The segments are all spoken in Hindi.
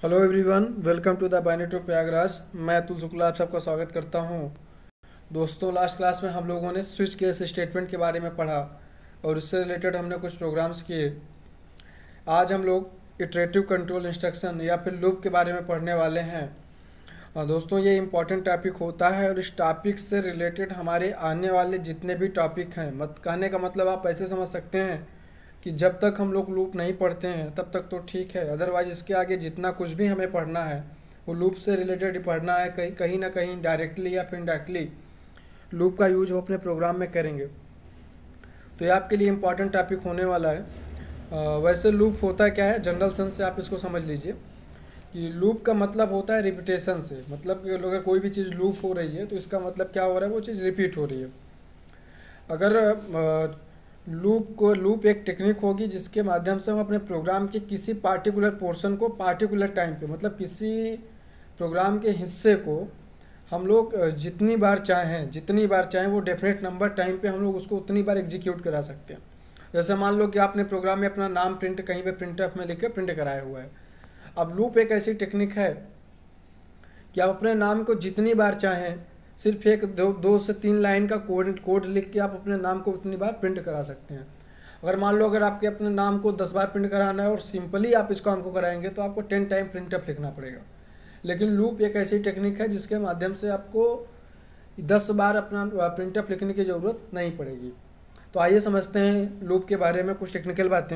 Hello everyone, welcome to the binary to Prayagraj. मैं अतुल शुक्ला आप सबका स्वागत करता हूं। दोस्तों, लास्ट क्लास में हम लोगों ने स्विच केस स्टेटमेंट के बारे में पढ़ा और इससे रिलेटेड हमने कुछ प्रोग्राम्स किए। आज हम लोग इटरेटिव कंट्रोल इंस्ट्रक्शन या फिर लूप के बारे में पढ़ने वाले हैं। दोस्तों, ये इम्पॉर्टेंट टॉपिक होता है और इस टॉपिक से रिलेटेड हमारे आने वाले जितने भी टॉपिक हैं, कहने का मतलब आप ऐसे समझ सकते हैं कि जब तक हम लोग लूप नहीं पढ़ते हैं तब तक तो ठीक है, अदरवाइज इसके आगे जितना कुछ भी हमें पढ़ना है वो लूप से रिलेटेड ही पढ़ना है। कहीं ना कहीं डायरेक्टली या फिर इनडायरेक्टली लूप का यूज हम अपने प्रोग्राम में करेंगे, तो ये आपके लिए इम्पॉर्टेंट टॉपिक होने वाला है। वैसे लूप होता क्या है, जनरल सेंस से आप इसको समझ लीजिए कि लूप का मतलब होता है रिपीटेशन से। मतलब कि अगर कोई भी चीज़ लूप हो रही है तो इसका मतलब क्या हो रहा है, वो चीज़ रिपीट हो रही है। अगर लूप एक टेक्निक होगी जिसके माध्यम से हम अपने प्रोग्राम के किसी पार्टिकुलर पोर्शन को पार्टिकुलर टाइम पे, मतलब किसी प्रोग्राम के हिस्से को हम लोग जितनी बार चाहें वो डेफिनेट नंबर टाइम पे हम लोग उसको उतनी बार एग्जीक्यूट करा सकते हैं। जैसे मान लो कि आपने प्रोग्राम में अपना नाम प्रिंट कहीं पे प्रिंटफ में लिख के प्रिंट कराया हुआ है। अब लूप एक ऐसी टेक्निक है कि आप अपने नाम को जितनी बार चाहें, सिर्फ एक दो से तीन लाइन का कोड लिख के आप अपने नाम को उतनी बार प्रिंट करा सकते हैं। अगर मान लो अगर आपके अपने नाम को 10 बार प्रिंट कराना है और सिंपली आप इस काम को कराएंगे तो आपको 10 टाइम प्रिंटअप लिखना पड़ेगा। लेकिन लूप एक ऐसी टेक्निक है जिसके माध्यम से आपको 10 बार अपना प्रिंटअप लिखने की ज़रूरत नहीं पड़ेगी। तो आइए समझते हैं लूप के बारे में कुछ टेक्निकल बातें।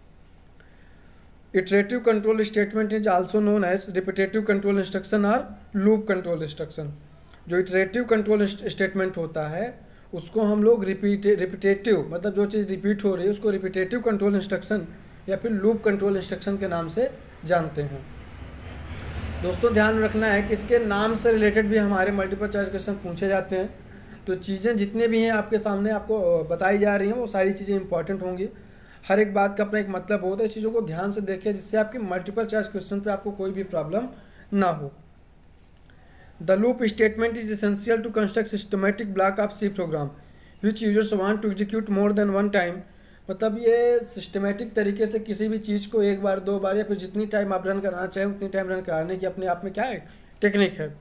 Iterative control statement is also known as repetitive control instruction और लूप कंट्रोल इंस्ट्रक्शन। जो इटरेटिव कंट्रोल स्टेटमेंट होता है उसको हम लोग रिपीटेटिव, मतलब जो चीज़ रिपीट हो रही है उसको रिपीटेटिव कंट्रोल इंस्ट्रक्शन या फिर लूप कंट्रोल इंस्ट्रक्शन के नाम से जानते हैं। दोस्तों, ध्यान रखना है कि इसके नाम से रिलेटेड भी हमारे मल्टीपल चॉइस क्वेश्चन पूछे जाते हैं। तो चीज़ें जितने भी हैं आपके सामने आपको बताई जा रही हैं वो सारी चीज़ें इंपॉर्टेंट होंगी। हर एक बात का अपना एक मतलब होता है। इस चीज़ों को ध्यान से देखिए जिससे आपकी मल्टीपल चॉइस क्वेश्चन पे आपको कोई भी प्रॉब्लम ना हो। The loop statement is essential to construct systematic block of C program which users want to execute more than one time। मतलब ये सिस्टमेटिक तरीके से किसी भी चीज़ को एक बार, दो बार या फिर जितनी टाइम आप रन कराना चाहें उतनी टाइम रन कराने की अपने आप में क्या है, टेक्निक है।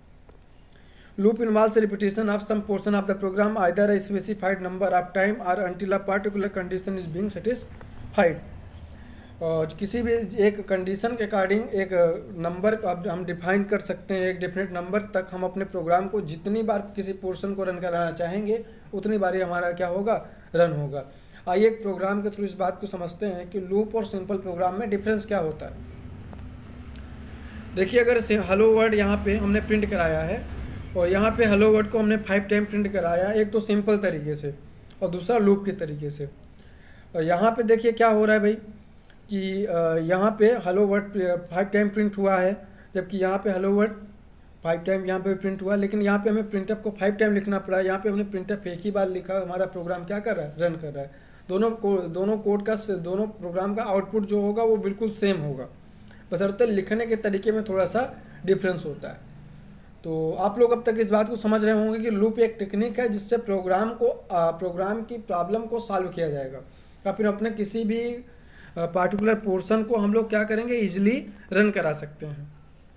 Loop involves repetition of some portion of the program either a specified number of time और until a particular condition is being satisfied. और किसी भी एक कंडीशन के अकॉर्डिंग एक नंबर अब हम डिफाइन कर सकते हैं। एक डेफिनेट नंबर तक हम अपने प्रोग्राम को जितनी बार किसी पोर्शन को रन कराना चाहेंगे उतनी बार ही हमारा क्या होगा, रन होगा। आइए एक प्रोग्राम के थ्रू इस बात को समझते हैं कि लूप और सिंपल प्रोग्राम में डिफरेंस क्या होता है। देखिए, अगर हेलो वर्ड यहाँ पे हमने प्रिंट कराया है और यहाँ पे हेलो वर्ड को हमने 5 टाइम प्रिंट कराया, एक तो सिंपल तरीके से और दूसरा लूप के तरीके से। और यहाँ पे देखिए क्या हो रहा है भाई कि यहाँ पे हेलो वर्ड 5 टाइम प्रिंट हुआ है, जबकि यहाँ पे हेलो वर्ड 5 टाइम यहाँ पे प्रिंट हुआ, लेकिन यहाँ पे हमें प्रिंटअप को 5 टाइम लिखना पड़ा है। यहाँ पे हमने प्रिंटअप एक ही बार लिखा, हमारा प्रोग्राम क्या कर रहा है, रन कर रहा है। दोनों प्रोग्राम का आउटपुट जो होगा वो बिल्कुल सेम होगा, बशर्ते लिखने के तरीके में थोड़ा सा डिफरेंस होता है। तो आप लोग अब तक इस बात को समझ रहे होंगे कि लूप एक टेक्निक है जिससे प्रोग्राम की प्रॉब्लम को सॉल्व किया जाएगा या फिर अपने किसी भी पार्टिकुलर पोर्शन को हम लोग क्या करेंगे, इजीली रन करा सकते हैं।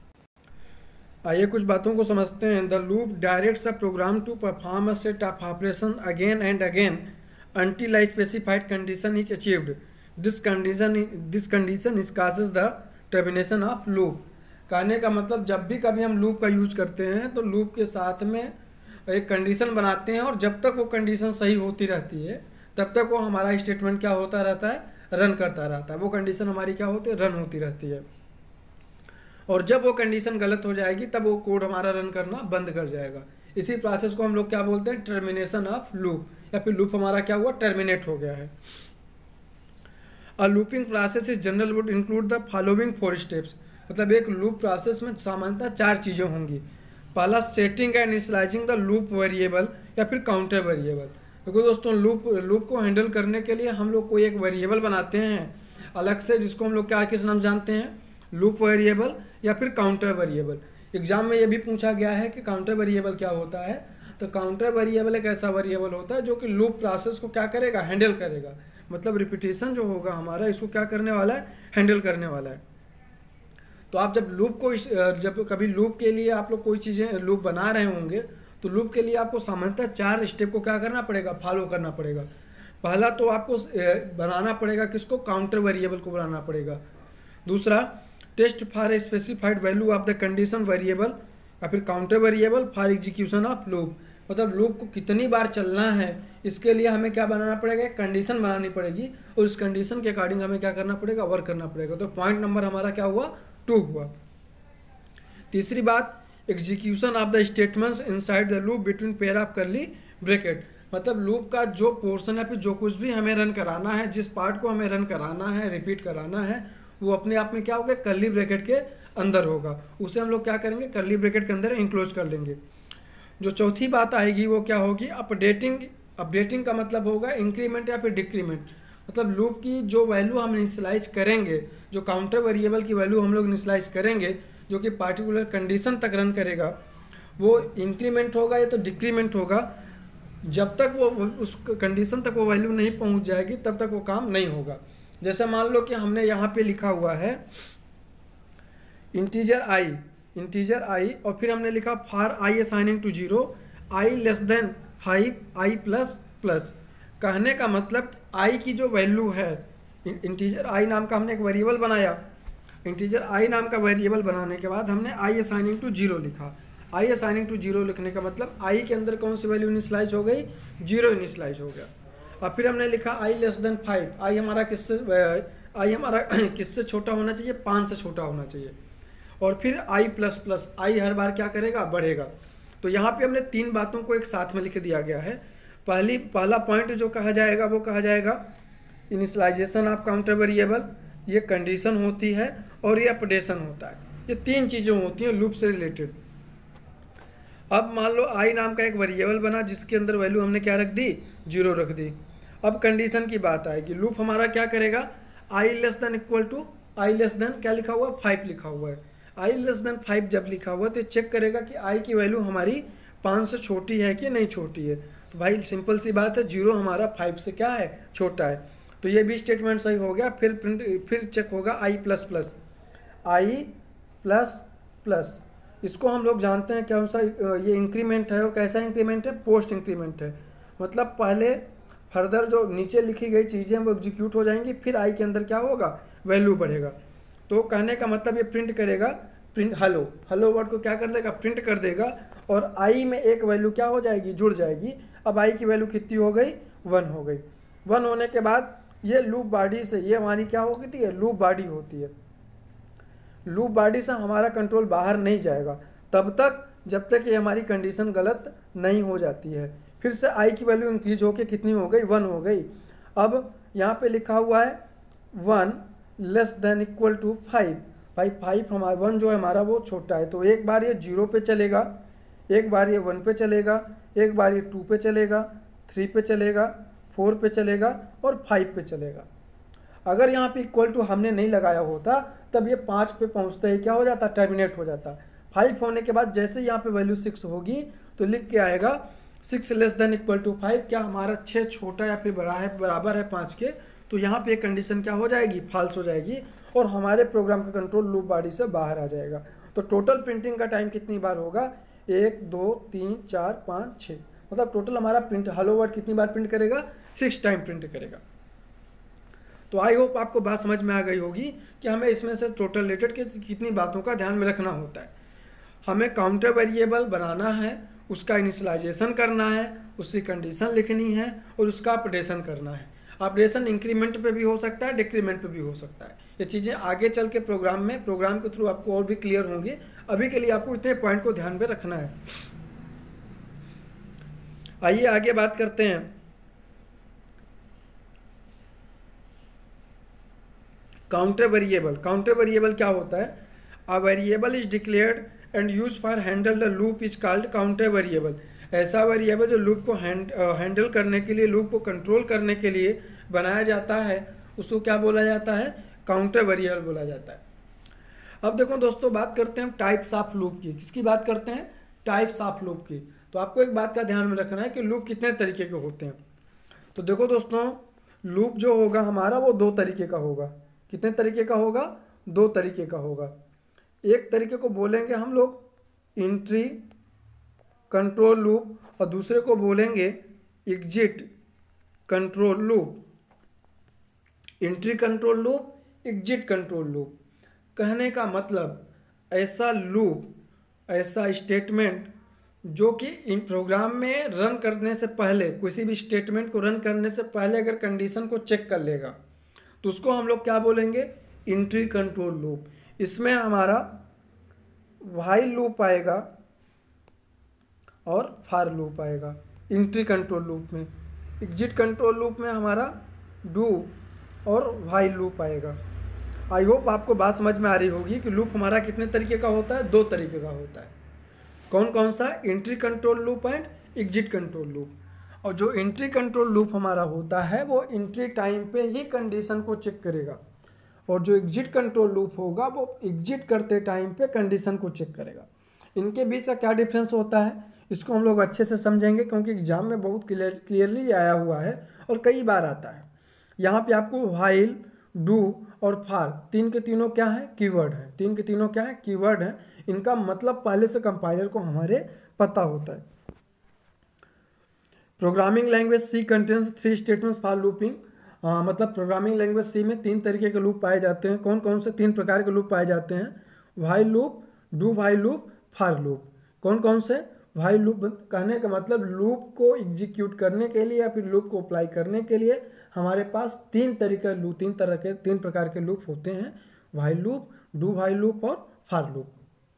आइए कुछ बातों को समझते हैं। The loop directs a program to perform a set of operation again and again until a specified condition is achieved. This condition is causes the termination of loop। कहने का मतलब जब भी कभी हम लूप का यूज करते हैं तो लूप के साथ में एक कंडीशन बनाते हैं और जब तक वो कंडीशन सही होती रहती है तब तक वो हमारा स्टेटमेंट क्या होता रहता है, रन करता रहता है। वो कंडीशन हमारी क्या होती है, रन होती रहती है। और जब वो कंडीशन गलत हो जाएगी तब वो कोड हमारा रन करना बंद कर जाएगा। इसी प्रोसेस को हम लोग क्या बोलते हैं, टर्मिनेशन ऑफ लूप, या फिर लूप हमारा क्या हुआ, टर्मिनेट हो गया है। A looping process is general would include the following 4 steps. मतलब एक लूप प्रोसेस में सामान्यतः 4 चीज़ें होंगी। पहला, setting and initializing the loop variable या फिर काउंटर वेरिएबल। देखो दोस्तों, लूप को हैंडल करने के लिए हम लोग कोई एक वेरिएबल बनाते हैं अलग से, जिसको हम लोग क्या किस नाम जानते हैं, लूप वेरिएबल या फिर काउंटर वेरिएबल। एग्जाम में ये भी पूछा गया है कि काउंटर वेरिएबल क्या होता है। तो काउंटर वेरिएबल एक ऐसा वेरिएबल होता है जो कि लूप प्रोसेस को क्या करेगा, हैंडल करेगा। मतलब रिपीटेशन जो होगा हमारा, इसको क्या करने वाला है, हैंडल करने वाला है। तो आप जब जब कभी लूप के लिए आप लोग कोई चीज़ें लूप बना रहे होंगे तो लूप के लिए आपको सामान्यतः 4 स्टेप को क्या करना पड़ेगा, फॉलो करना पड़ेगा। पहला तो आपको बनाना पड़ेगा किसको, काउंटर वेरिएबल को बनाना पड़ेगा। दूसरा, test for a specified value of the condition variable या फिर counter variable for execution of loop, मतलब लूप को कितनी बार चलना है इसके लिए हमें क्या बनाना पड़ेगा, एक कंडीशन बनानी पड़ेगी और उस कंडीशन के अकॉर्डिंग हमें क्या करना पड़ेगा, वर्क करना पड़ेगा। तो पॉइंट नंबर हमारा क्या हुआ, 2 हुआ। तीसरी बात, execution of the statements inside the loop between pair of curly bracket, मतलब लूप का जो पोर्शन है, फिर जो कुछ भी हमें रन कराना है, जिस पार्ट को हमें रन कराना है, रिपीट कराना है, वो अपने आप में क्या होगा, कर्ली ब्रैकेट के अंदर होगा। उसे हम लोग क्या करेंगे, कर्ली ब्रैकेट के अंदर इंक्लोज कर लेंगे। जो चौथी बात आएगी वो क्या होगी, अपडेटिंग का मतलब होगा इंक्रीमेंट या फिर डिक्रीमेंट, मतलब लूप की जो वैल्यू हम इनिशियलाइज करेंगे, जो काउंटर वेरिएबल की वैल्यू हम लोग इनिशियलाइज करेंगे जो कि पार्टिकुलर कंडीशन तक रन करेगा, वो इंक्रीमेंट होगा या तो डिक्रीमेंट होगा। जब तक वो उस कंडीशन तक वो वैल्यू नहीं पहुंच जाएगी तब तक वो काम नहीं होगा। जैसे मान लो कि हमने यहाँ पे लिखा हुआ है इंटीजर आई और फिर हमने लिखा for I assigning to 0 I less than 5 I plus plus. कहने का मतलब आई की जो वैल्यू है, इंटीजर आई नाम का हमने एक वेरिएबल बनाया, इंटीजर आई नाम का वेरिएबल बनाने के बाद हमने आई असाइनिंग टू 0 लिखा। आई असाइनिंग टू 0 लिखने का मतलब आई के अंदर कौन सी वैल्यू इनिशियलाइज हो गई, 0 इनिशियलाइज हो गया। और फिर हमने लिखा आई लेस देन 5, आई हमारा किससे छोटा होना चाहिए, 5 से छोटा होना चाहिए। और फिर आई प्लस प्लस, आई हर बार क्या करेगा, बढ़ेगा। तो यहाँ पे हमने 3 बातों को एक साथ में लिख दिया गया है। पहला पॉइंट जो कहा जाएगा वो कहा जाएगा इनिशियलाइजेशन ऑफ काउंटर वेरिएबल, ये कंडीशन होती है और ये अपडेशन होता है। ये 3 चीज़ें होती हैं लूप से रिलेटेड। अब मान लो आई नाम का एक वेरिएबल बना जिसके अंदर वैल्यू हमने क्या रख दी, 0 रख दी। अब कंडीशन की बात आएगी, लूप हमारा क्या करेगा, I less than equal to, I less than क्या लिखा हुआ, 5 लिखा हुआ है। आई लेस देन 5 जब लिखा हुआ तो चेक करेगा कि आई की वैल्यू हमारी 5 से छोटी है कि नहीं छोटी है। तो भाई सिंपल सी बात है, 0 हमारा 5 से क्या है, छोटा है। तो ये भी स्टेटमेंट सही हो गया। फिर चेक होगा I plus plus, I plus plus, इसको हम लोग जानते हैं क्या सा ये इंक्रीमेंट है और कैसा इंक्रीमेंट है, पोस्ट इंक्रीमेंट है। मतलब पहले फर्दर जो नीचे लिखी गई चीज़ें वो एग्जीक्यूट हो जाएंगी, फिर आई के अंदर क्या होगा, वैल्यू बढ़ेगा। तो कहने का मतलब ये प्रिंट करेगा, प्रिंट हेलो वर्ड को क्या कर देगा, प्रिंट कर देगा और आई में एक वैल्यू क्या हो जाएगी, जुड़ जाएगी। अब आई की वैल्यू कितनी हो गई, 1 हो गई। 1 होने के बाद ये लूप बॉडी से, ये हमारी क्या होती है, लूप बॉडी होती है। लूप बॉडी से हमारा कंट्रोल बाहर नहीं जाएगा तब तक जब तक ये हमारी कंडीशन गलत नहीं हो जाती है। फिर से आई की वैल्यू इंक्रीज होके कितनी हो गई, 1 हो गई। अब यहाँ पे लिखा हुआ है 1 लेस देन इक्वल टू 5, भाई 5 हमारा 1 जो है हमारा वो छोटा है। तो एक बार ये 0 पे चलेगा, एक बार ये 1 पे चलेगा, एक बार ये 2 पे चलेगा, 3 पे चलेगा, 4 पे चलेगा और 5 पे चलेगा। अगर यहाँ पे इक्वल टू हमने नहीं लगाया होता तब ये 5 पे पहुँचते ही क्या हो जाता, टर्मिनेट हो जाता। 5 होने के बाद जैसे यहाँ पे वैल्यू 6 होगी तो लिख के आएगा 6 लेस देन इक्वल टू 5, क्या हमारा 6 छोटा या फिर बड़ा है, बराबर है 5 के। तो यहाँ पे कंडीशन क्या हो जाएगी, फॉल्स हो जाएगी और हमारे प्रोग्राम का कंट्रोल लूप बॉडी से बाहर आ जाएगा। तो टोटल प्रिंटिंग का टाइम कितनी बार होगा, 1 2 3 4 5 6, मतलब टोटल हमारा प्रिंट हेलो वर्ड कितनी बार प्रिंट करेगा, 6 टाइम प्रिंट करेगा। तो आई होप आपको बात समझ में आ गई होगी कि हमें इसमें से टोटल रिलेटेड के कितनी बातों का ध्यान में रखना होता है। हमें काउंटर वेरिएबल बनाना है, उसका इनिशियलाइजेशन करना है, उसकी कंडीशन लिखनी है और उसका अपडेशन करना है। अपडेशन इंक्रीमेंट पे भी हो सकता है, डिक्रीमेंट पे भी हो सकता है। ये चीज़ें आगे चल के प्रोग्राम के थ्रू आपको और भी क्लियर होंगी। अभी के लिए आपको इतने पॉइंट को ध्यान में रखना है। आइए आगे बात करते हैं। काउंटर वेरिएबल क्या होता है, a variable is declared and use for handle the loop is called counter variable. ऐसा वेरिएबल जो लूप को हैंडल करने के लिए, लूप को कंट्रोल करने के लिए बनाया जाता है, उसको क्या बोला जाता है, काउंटर वेरिएबल बोला जाता है। अब देखो दोस्तों, बात करते हैं टाइप्स ऑफ लूप की। किसकी बात करते हैं, टाइप्स ऑफ लूप की। तो आपको एक बात का ध्यान में रखना है कि लूप कितने तरीके के होते हैं। तो देखो दोस्तों, लूप जो होगा हमारा वो 2 तरीके का होगा। कितने तरीके का होगा, 2 तरीके का होगा। एक तरीके को बोलेंगे हम लोग एंट्री कंट्रोल लूप और दूसरे को बोलेंगे exit control loop. Entry control loop, exit control loop. कहने का मतलब ऐसा लूप, ऐसा स्टेटमेंट जो कि इन प्रोग्राम में रन करने से पहले, किसी भी स्टेटमेंट को रन करने से पहले अगर कंडीशन को चेक कर लेगा तो उसको हम लोग क्या बोलेंगे, एंट्री कंट्रोल लूप। इसमें हमारा व्हाइल लूप आएगा और फॉर लूप आएगा एंट्री कंट्रोल लूप में। एग्जिट कंट्रोल लूप में हमारा डू और व्हाइल लूप आएगा। आई होप आपको बात समझ में आ रही होगी कि लूप हमारा कितने तरीके का होता है, 2 तरीके का होता है। कौन कौन सा, entry control loop and exit control loop. और जो एंट्री कंट्रोल लूप हमारा होता है वो एंट्री टाइम पे ही कंडीशन को चेक करेगा, और जो एग्जिट कंट्रोल लूप होगा वो एग्जिट करते टाइम पे कंडीशन को चेक करेगा। इनके बीच का क्या डिफरेंस होता है इसको हम लोग अच्छे से समझेंगे, क्योंकि एग्जाम में बहुत क्लियरली आया हुआ है और कई बार आता है। यहाँ पे आपको व्हाइल, डू और फॉर, तीन के तीनों क्या है, कीवर्ड है। तीन के तीनों क्या है, कीवर्ड है। इनका मतलब पहले से कंपाइलर को हमारे पता होता है। Programming language C contains 3 statements for looping. मतलब प्रोग्रामिंग लैंग्वेज सी में 3 तरीके के लूप पाए जाते हैं। कौन कौन से 3 प्रकार के लूप पाए जाते हैं, while loop, do while loop, for loop. कौन कौन से, व्हाइल लूप कहने का मतलब लूप को एग्जीक्यूट करने के लिए या फिर लूप को अप्लाई करने के लिए हमारे पास 3 प्रकार के लूप होते हैं, while loop, do while loop और फॉर लूप।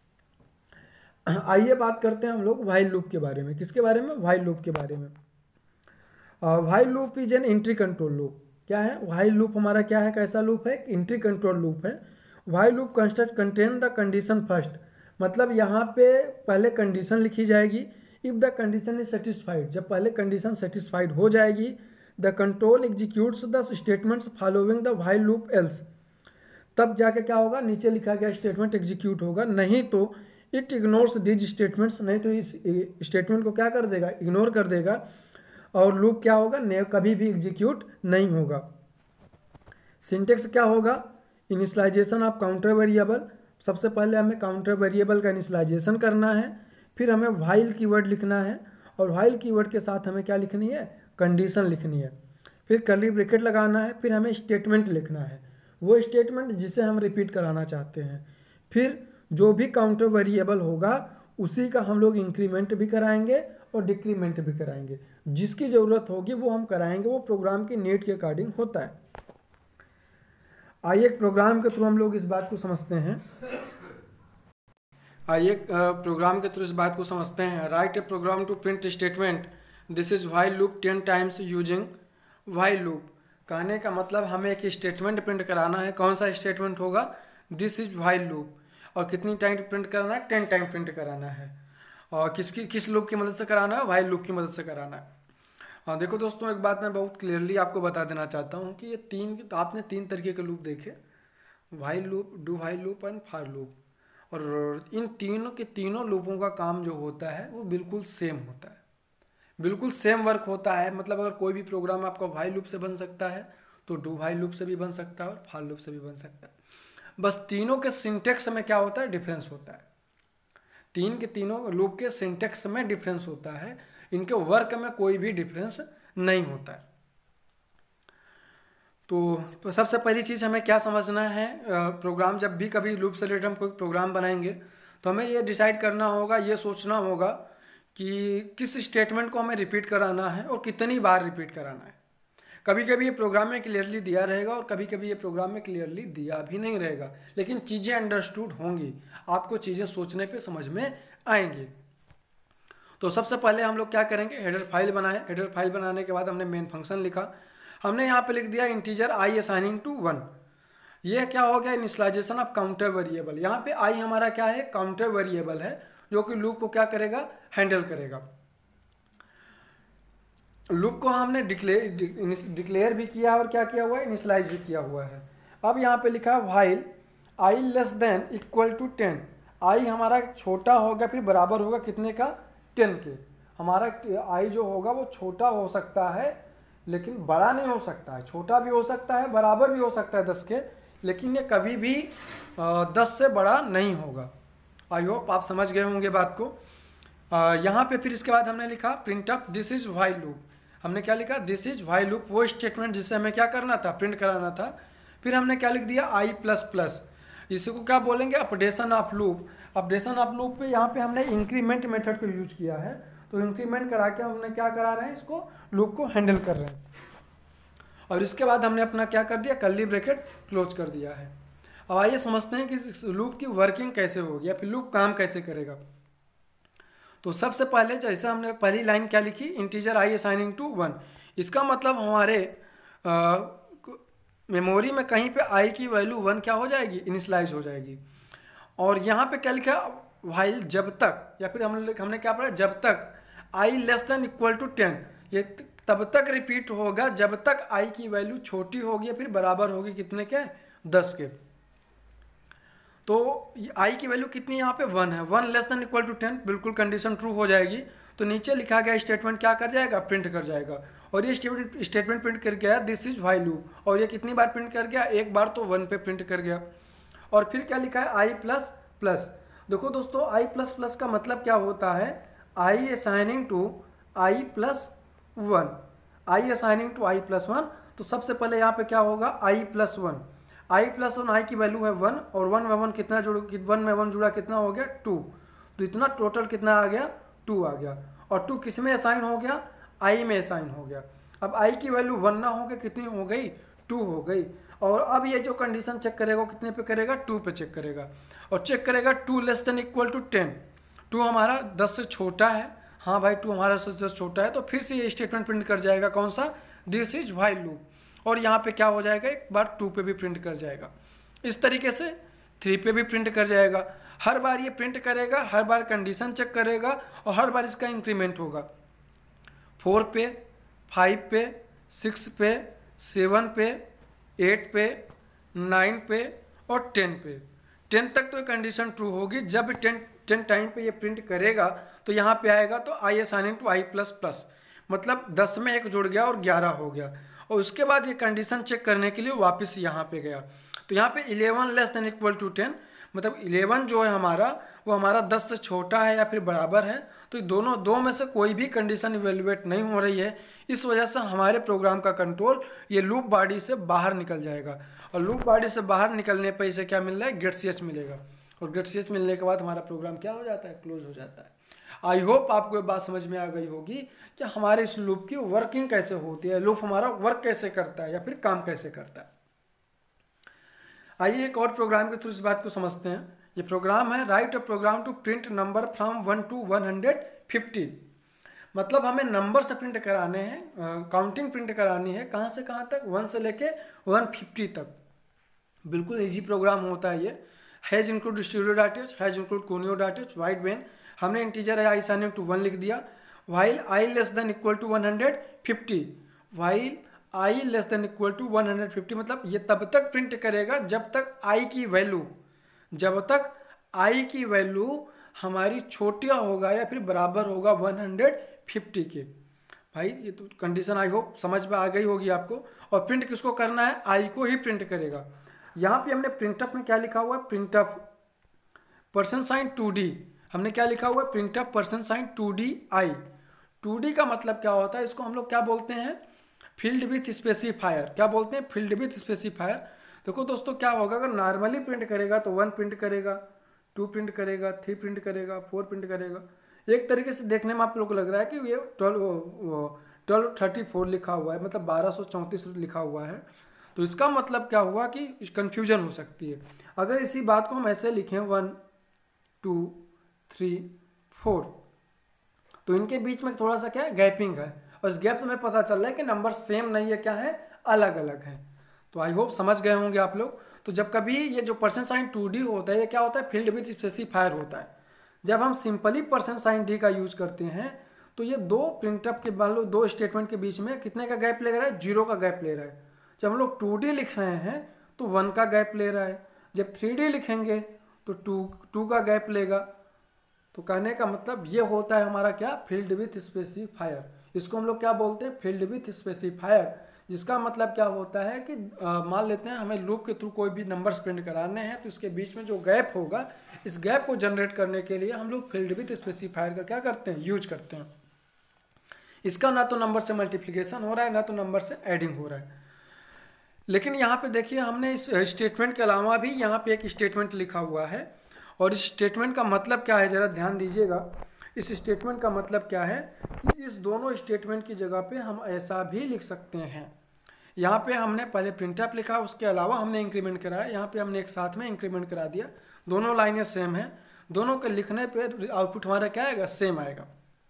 आइए बात करते हैं हम लोग व्हाइल लूप के बारे में। किसके बारे में, व्हाइल लूप के बारे में। While loop is an entry control loop. क्या है व्हाइल लूप, हमारा क्या है, कैसा लूप है, एंट्री कंट्रोल लूप है। While loop contain the condition first, मतलब यहाँ पे पहले कंडीशन लिखी जाएगी। If the condition is satisfied, जब पहले कंडीशन सेटिस्फाइड हो जाएगी, the control executes the statements following the while loop else, तब जाके क्या होगा, नीचे लिखा गया स्टेटमेंट एग्जीक्यूट होगा। नहीं तो इट इग्नोर्स दीज स्टेटमेंट्स, नहीं तो इस स्टेटमेंट को क्या कर देगा, इग्नोर कर देगा, और लूप क्या होगा, कभी भी एग्जीक्यूट नहीं होगा। सिंटेक्स क्या होगा, इनिशियलाइजेशन ऑफ काउंटर वेरिएबल। सबसे पहले हमें काउंटर वेरिएबल का इनिशियलाइजेशन करना है, फिर हमें व्हाइल कीवर्ड लिखना है, और व्हाइल कीवर्ड के साथ हमें क्या लिखनी है, कंडीशन लिखनी है, फिर कर्ली ब्रैकेट लगाना है, फिर हमें स्टेटमेंट लिखना है, वो स्टेटमेंट जिसे हम रिपीट कराना चाहते हैं। फिर जो भी काउंटर वेरिएबल होगा उसी का हम लोग इंक्रीमेंट भी कराएंगे और डिक्रीमेंट भी कराएंगे। जिसकी ज़रूरत होगी वो हम कराएंगे, वो प्रोग्राम की नीड के अकॉर्डिंग होता है। आइए एक प्रोग्राम के थ्रू हम लोग इस बात को समझते हैं। Write a program to print statement, this is while loop 10 times using while loop. कहने का मतलब हमें एक स्टेटमेंट प्रिंट कराना है। कौन सा स्टेटमेंट होगा, दिस इज व्हाइल लूप, और कितनी टाइम प्रिंट कराना है, 10 टाइम प्रिंट कराना है। और किस लूप की मदद से कराना है, व्हाइल लूप की मदद से कराना है। देखो दोस्तों, एक बात मैं बहुत क्लियरली आपको बता देना चाहता हूँ कि ये आपने 3 तरीके के लूप देखे, while loop, do while loop and for loop. और इन तीनों लूपों का काम जो होता है वो बिल्कुल सेम होता है, बिल्कुल सेम वर्क होता है। मतलब अगर कोई भी प्रोग्राम आपका व्हाइल लूप से बन सकता है तो डू व्हाइल लूप से भी बन सकता है और फॉर लूप से भी बन सकता है। बस तीनों के सिंटेक्स में क्या होता है, डिफरेंस होता है। तीनों लूप के सिंटेक्स में डिफरेंस होता है, इनके वर्क में कोई भी डिफरेंस नहीं होता है। तो सबसे पहली चीज़ हमें क्या समझना है, प्रोग्राम जब भी कभी लूप से रिलेटेड हम कोई प्रोग्राम बनाएंगे तो हमें ये डिसाइड करना होगा, ये सोचना होगा कि किस स्टेटमेंट को हमें रिपीट कराना है और कितनी बार रिपीट कराना है। कभी कभी ये प्रोग्राम में क्लियरली दिया रहेगा और कभी कभी ये प्रोग्राम में क्लियरली दिया भी नहीं रहेगा, लेकिन चीज़ें अंडरस्टूड होंगी, आपको चीज़ें सोचने पे समझ में आएंगी। तो सबसे पहले हम लोग क्या करेंगे, हेडर फाइल बनाए। हेडर फाइल बनाने के बाद हमने मेन फंक्शन लिखा। हमने यहाँ पे लिख दिया इंटीजर आई असाइनिंग टू 1। ये क्या हो गया, इनिशियलाइजेशन ऑफ काउंटर वेरिएबल। यहाँ पे आई हमारा क्या है, काउंटर वेरिएबल है जो कि लूप को क्या करेगा, हैंडल करेगा। लूप को हमने डिक्लेयर भी किया और क्या किया हुआ है, इनिशियलाइज भी किया हुआ है। अब यहाँ पे लिखा है while I less than equal to 10। I हमारा छोटा होगा फिर बराबर होगा कितने का, 10 के। हमारा आई जो होगा वो छोटा हो सकता है लेकिन बड़ा नहीं हो सकता है, छोटा भी हो सकता है, बराबर भी हो सकता है 10 के। लेकिन ये कभी भी 10 से बड़ा नहीं होगा। आई होप आप समझ गए होंगे बात को। यहाँ पे फिर इसके बाद हमने लिखा printf this is while loop. हमने क्या लिखा, दिस इज व्हाइल लूप, वो स्टेटमेंट जिससे हमें क्या करना था, प्रिंट कराना था। फिर हमने क्या लिख दिया, आई प्लस प्लस, इसी को क्या बोलेंगे, updation of loop. Updation of loop पे यहाँ पे हमने इंक्रीमेंट मेथड को यूज किया है, तो इंक्रीमेंट करा के हमने क्या करा रहे हैं, इसको लूप को हैंडल कर रहे हैं। और इसके बाद हमने अपना क्या कर दिया, कर्ली ब्रैकेट क्लोज कर दिया है। अब आइए समझते हैं कि लूप की वर्किंग कैसे होगी या फिर लूप काम कैसे करेगा। तो सबसे पहले जैसे हमने पहली लाइन क्या लिखी, इंटीजर आई असाइनिंग टू 1, इसका मतलब हमारे मेमोरी में कहीं पे आई की वैल्यू 1 क्या हो जाएगी, इनिशलाइज हो जाएगी। और यहाँ पे क्या लिखा, व्हाइल जब तक, या फिर हमने क्या पढ़ा, जब तक I less than equal to 10, ये तब तक रिपीट होगा जब तक आई की वैल्यू छोटी होगी या फिर बराबर होगी कितने के, 10 के। तो आई की वैल्यू कितनी यहाँ पे 1 है, 1 लेस देन इक्वल टू 10, बिल्कुल कंडीशन ट्रू हो जाएगी। तो नीचे लिखा गया स्टेटमेंट क्या कर जाएगा, प्रिंट कर जाएगा। और ये स्टेटमेंट प्रिंट कर गया दिस इज व्हाइल लूप, और ये कितनी बार प्रिंट कर गया, एक बार, तो 1 पे प्रिंट कर गया। और फिर क्या लिखा है, आई प्लस प्लस। देखो दोस्तों, आई प्लस प्लस का मतलब क्या होता है, I assigning to I plus 1, I assigning to I plus 1। तो सबसे पहले यहाँ पे क्या होगा, आई प्लस 1, आई प्लस 1, आई की वैल्यू है 1, और 1 में 1 कितना जुड़ा, 1 में 1 जुड़ा कितना हो गया, 2। तो इतना टोटल कितना आ गया, 2 आ गया। और 2 किस में असाइन हो गया, आई में असाइन हो गया। अब आई की वैल्यू 1 ना हो गई, कितनी हो गई, 2 हो गई। और अब ये जो कंडीशन चेक करेगा कितने पे करेगा, 2 पे चेक करेगा। और चेक करेगा 2 लेस देन इक्वल टू 10, 2 हमारा 10 से छोटा है, हाँ भाई 2 हमारा 10 छोटा है। तो फिर से ये स्टेटमेंट प्रिंट कर जाएगा, कौन सा, दिस इज व्हाइल लूप। और यहाँ पे क्या हो जाएगा, एक बार 2 पे भी प्रिंट कर जाएगा। इस तरीके से 3 पे भी प्रिंट कर जाएगा। हर बार ये प्रिंट करेगा, हर बार कंडीशन चेक करेगा, और हर बार इसका इंक्रीमेंट होगा। 4 पे, 5 पे, 6 पे, 7 पे, 8 पे, 9 पे और 10 पे। 10 तक तो ये कंडीशन ट्रू होगी। जब 10 टाइम पे ये प्रिंट करेगा तो यहाँ पे आएगा तो I assigning to I plus plus, मतलब 10 में 1 जुड़ गया और 11 हो गया। और उसके बाद ये कंडीशन चेक करने के लिए वापस यहाँ पे गया, तो यहाँ पे 11 लेस देन इक्वल टू 10, मतलब 11 जो है हमारा, वो हमारा 10 से छोटा है या फिर बराबर है। तो दोनों दो में से कोई भी कंडीशन इवेल्युएट नहीं हो रही है। इस वजह से हमारे प्रोग्राम का कंट्रोल ये लूप बॉडी से बाहर निकल जाएगा। और लूप बॉडी से बाहर निकलने पर इसे क्या मिल रहा है, गेट सी मिलेगा। और गेट सी मिलने के बाद हमारा प्रोग्राम क्या हो जाता है, क्लोज हो जाता है। आई होप आपको ये बात समझ में आ गई होगी कि हमारे इस लूप की वर्किंग कैसे होती है, लूप हमारा वर्क कैसे करता है या फिर काम कैसे करता है। आइए एक और प्रोग्राम के थ्रू इस बात को समझते हैं। ये प्रोग्राम है write a program to print number from 1 to 150, मतलब हमें नंबर से प्रिंट कराने हैं, काउंटिंग प्रिंट करानी है, कहाँ से कहाँ तक, 1 से लेके 150 तक। बिल्कुल इजी प्रोग्राम होता है ये। हैज इंक्लूड स्टूडियो.h, hash include conio.h, void main. हमने इंटीजर है आई असाइनिंग टू 1 लिख दिया। While I less than equal to 150, while I less than equal to 150, मतलब ये तब तक प्रिंट करेगा जब तक आई की वैल्यू, जब तक आई की वैल्यू हमारी छोटा होगा या फिर बराबर होगा 150 के। भाई ये तो कंडीशन आई होप समझ में आ गई होगी आपको। और प्रिंट किसको करना है, आई को ही प्रिंट करेगा। यहाँ पे हमने प्रिंटअप में क्या लिखा हुआ है, प्रिंटअप %2d, हमने क्या लिखा हुआ है, प्रिंटअप %2d आई। 2d का मतलब क्या होता है, इसको हम लोग क्या बोलते हैं, फील्ड विथ स्पेसिफायर। क्या बोलते हैं, फील्ड विथ स्पेसिफायर। देखो दोस्तों क्या होगा, अगर नॉर्मली प्रिंट करेगा तो 1 प्रिंट करेगा, 2 प्रिंट करेगा, 3 प्रिंट करेगा, 4 प्रिंट करेगा। एक तरीके से देखने में आप लोग को लग रहा है कि ये 1234 लिखा हुआ है, मतलब 1234 लिखा हुआ है। तो इसका मतलब क्या हुआ कि कन्फ्यूजन हो सकती है। अगर इसी बात को हम ऐसे लिखें 1 2 3 4, तो इनके बीच में थोड़ा सा क्या है, गैपिंग है। और इस गैप से हमें पता चल रहा है कि नंबर सेम नहीं है, क्या है, अलग अलग है। तो आई होप समझ गए होंगे आप लोग। तो जब कभी ये जो %2d होता है, ये क्या होता है, फील्ड विथ स्पेसिफायर होता है। जब हम सिंपली %d का यूज करते हैं तो ये दो प्रिंटअप के मान लो 2 स्टेटमेंट के बीच में कितने का गैप ले रहा है, 0 का गैप ले रहा है। जब हम लोग 2d लिख रहे हैं तो 1 का गैप ले रहा है। जब 3d लिखेंगे तो 2 का गैप लेगा। तो कहने का मतलब ये होता है हमारा क्या, फील्ड विथ स्पेसिफायर। इसको हम लोग क्या बोलते हैं, फील्ड विथ स्पेसिफायर। जिसका मतलब क्या होता है कि मान लेते हैं हमें लूप के थ्रू कोई भी नंबर्स प्रिंट कराने हैं, तो इसके बीच में जो गैप होगा, इस गैप को जनरेट करने के लिए हम लोग फील्ड विथ स्पेसिफायर का क्या करते हैं, यूज करते हैं। इसका ना तो नंबर से मल्टीप्लिकेशन हो रहा है, ना तो नंबर से एडिंग हो रहा है। लेकिन यहाँ पे देखिए हमने इस स्टेटमेंट के अलावा भी यहाँ पे एक स्टेटमेंट लिखा हुआ है, और इस स्टेटमेंट का मतलब क्या है ज़रा ध्यान दीजिएगा। इस स्टेटमेंट का मतलब क्या है कि इस दोनों स्टेटमेंट की जगह पे हम ऐसा भी लिख सकते हैं। यहाँ पे हमने पहले प्रिंटअप लिखा, उसके अलावा हमने इंक्रीमेंट कराया, यहाँ पे हमने एक साथ में इंक्रीमेंट करा दिया। दोनों लाइनें सेम हैं, दोनों के लिखने पे आउटपुट हमारा क्या आएगा, सेम आएगा।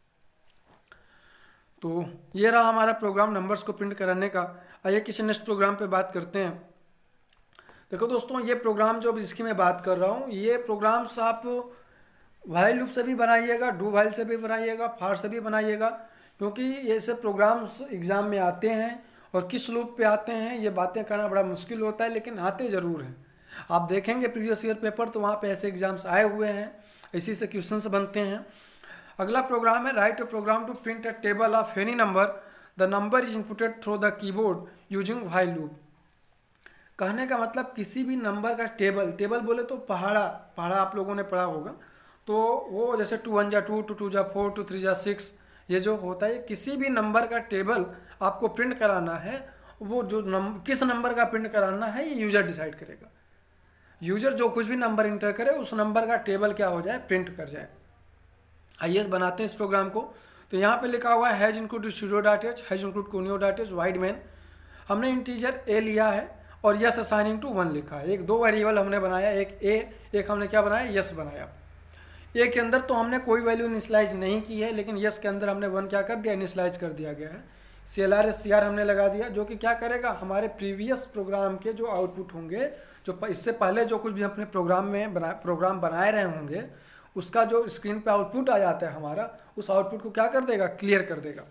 तो ये रहा हमारा प्रोग्राम नंबर्स को प्रिंट कराने का। आइए किसी नेक्स्ट प्रोग्राम पे बात करते हैं। देखो दोस्तों, ये प्रोग्राम जो जिसकी मैं बात कर रहा हूँ, ये प्रोग्राम्स आप व्हाइल लूप से भी बनाइएगा, डू व्हाइल से भी बनाइएगा, फॉर से भी बनाइएगा, क्योंकि ये सब प्रोग्राम्स एग्ज़ाम में आते हैं। और किस लूप पे आते हैं ये बातें करना बड़ा मुश्किल होता है, लेकिन आते ज़रूर हैं। आप देखेंगे प्रीवियस ईयर पेपर, तो वहाँ पे ऐसे एग्जाम्स आए हुए हैं, इसी से क्वेश्चंस बनते हैं। अगला प्रोग्राम है write a program to print a table of any number, the number is inputted through the keyboard using while loop. कहने का मतलब किसी भी नंबर का टेबल बोले तो पहाड़ा आप लोगों ने पढ़ा होगा, तो वो जैसे 2 1 जा 2, 2 2 जा 4, 2 3 जा 6, ये जो होता है, किसी भी नंबर का टेबल आपको प्रिंट कराना है, वो जो किस नंबर का प्रिंट कराना है ये यूजर डिसाइड करेगा। यूजर जो कुछ भी नंबर इंटर करे, उस नंबर का टेबल क्या हो जाए, प्रिंट कर जाए। आइए बनाते हैं इस प्रोग्राम को। तो यहाँ पे लिखा हुआ है हैज इंक्लूड स्टूडियो.h, हैज इंक्लूड कुनियो.h, वाइड मैन। हमने इंटीजर ए लिया है और यस असाइनिंग टू 1 लिखा है। एक 2 वेरिएबल हमने बनाया, एक ए, एक हमने क्या बनाया, यस बनाया। ए के अंदर तो हमने कोई वैल्यू इनिशियलाइज नहीं की है, लेकिन यस के अंदर हमने 1 क्या कर दिया, इनिशियलाइज कर दिया गया है। CLR SCR हमने लगा दिया, जो कि क्या करेगा, हमारे प्रीवियस प्रोग्राम के जो आउटपुट होंगे, जो इससे पहले जो कुछ भी अपने प्रोग्राम बनाए रहे होंगे, उसका जो स्क्रीन पे आउटपुट आ जाता है हमारा, उस आउटपुट को क्या कर देगा, क्लियर कर देगा।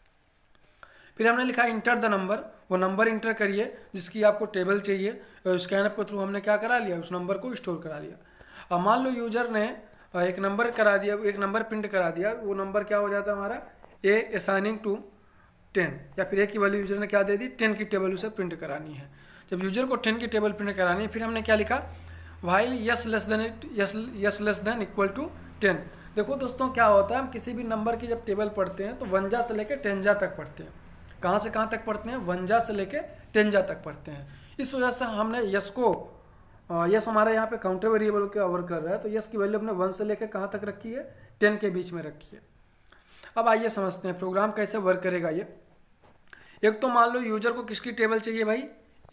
फिर हमने लिखा इंटर द नंबर, वो नंबर इंटर करिए जिसकी आपको टेबल चाहिए, और स्कैनअप के थ्रू हमने क्या करा लिया, उस नंबर को स्टोर करा लिया। अब मान लो यूजर ने एक नंबर करा दिया, एक नंबर प्रिंट करा दिया, वो नंबर क्या हो जाता है हमारा, ए असाइनिंग टू 10, या फिर ए की वैल्यू यूजर ने क्या दे दी, 10 की टेबल उसे प्रिंट करानी है। जब यूजर को 10 की टेबल प्रिंट करानी है, फिर हमने क्या लिखा, while S less than equal to 10। देखो दोस्तों क्या होता है, हम किसी भी नंबर की जब टेबल पढ़ते हैं तो 1 जा से लेकर 10 जा तक पढ़ते हैं। कहाँ से कहाँ तक पढ़ते हैं, 1 जा से लेकर 10 जा तक पढ़ते हैं। इस वजह से हमने यस को, यस हमारा यहाँ पे काउंटर वेरिएबल के ओवर कर रहा है, तो यस की वैल्यू हमने 1 से लेकर कहाँ तक रखी है, 10 के बीच में रखी है। अब आइए समझते हैं प्रोग्राम कैसे वर्क करेगा ये। एक तो मान लो यूजर को किसकी टेबल चाहिए भाई,